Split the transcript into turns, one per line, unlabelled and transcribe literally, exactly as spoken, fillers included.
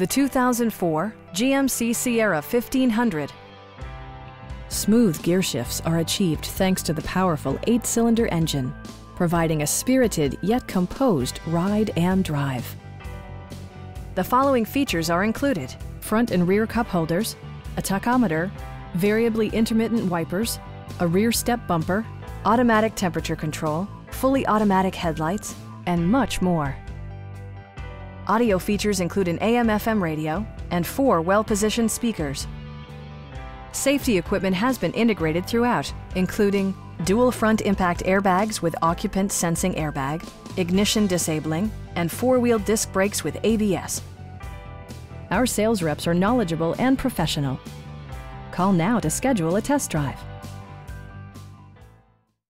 The two thousand four G M C Sierra fifteen hundred. Smooth gear shifts are achieved thanks to the powerful eight-cylinder engine, providing a spirited yet composed ride and drive. The following features are included: front and rear cup holders, a tachometer, variably intermittent wipers, a rear step bumper, automatic temperature control, fully automatic headlights, and much more. Audio features include an A M F M radio and four well-positioned speakers. Safety equipment has been integrated throughout, including dual front impact airbags with occupant sensing airbag, ignition disabling, and four-wheel disc brakes with A B S. Our sales reps are knowledgeable and professional. Call now to schedule a test drive.